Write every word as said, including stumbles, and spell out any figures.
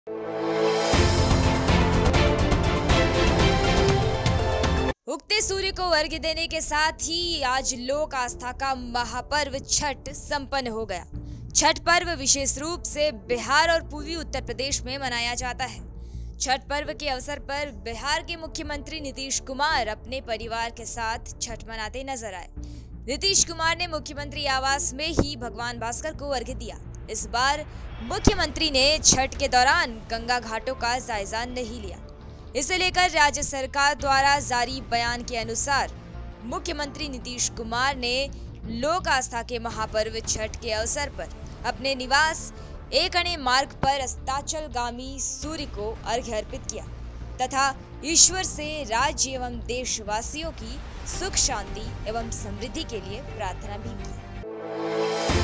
उगते सूर्य को अर्घ्य देने के साथ ही आज लोक आस्था का महापर्व छठ संपन्न हो गया। छठ पर्व विशेष रूप से बिहार और पूर्वी उत्तर प्रदेश में मनाया जाता है। छठ पर्व के अवसर पर बिहार के मुख्यमंत्री नीतीश कुमार अपने परिवार के साथ छठ मनाते नजर आए। नीतीश कुमार ने मुख्यमंत्री आवास में ही भगवान भास्कर को अर्घ्य दिया। इस बार मुख्यमंत्री ने छठ के दौरान गंगा घाटों का जायजा नहीं लिया। इसे लेकर राज्य सरकार द्वारा जारी बयान के अनुसार मुख्यमंत्री नीतीश कुमार ने लोक आस्था के महापर्व छठ के अवसर पर अपने निवास एक अणे मार्ग पर अस्ताचलगामी सूर्य को अर्घ्य अर्पित किया तथा ईश्वर से राज्य एवं देशवासियों की सुख शांति एवं समृद्धि के लिए प्रार्थना भी की।